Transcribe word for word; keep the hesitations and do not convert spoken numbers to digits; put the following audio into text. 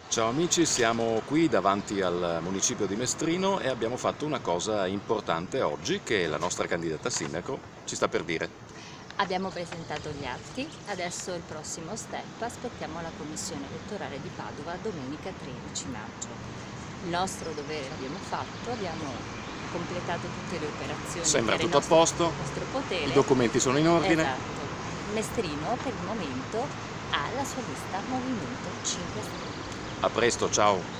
Ciao amici, siamo qui davanti al municipio di Mestrino e abbiamo fatto una cosa importante oggi che la nostra candidata sindaco ci sta per dire. Abbiamo presentato gli atti, adesso il prossimo step, aspettiamo la commissione elettorale di Padova domenica tredici maggio. Il nostro dovere l'abbiamo fatto, abbiamo completato tutte le operazioni che Sembra era in tutto a nostro, posto, nostro i potere. documenti sono in ordine. Esatto. Mestrino per il momento ha la sua lista Movimento cinque Stelle. A presto, ciao!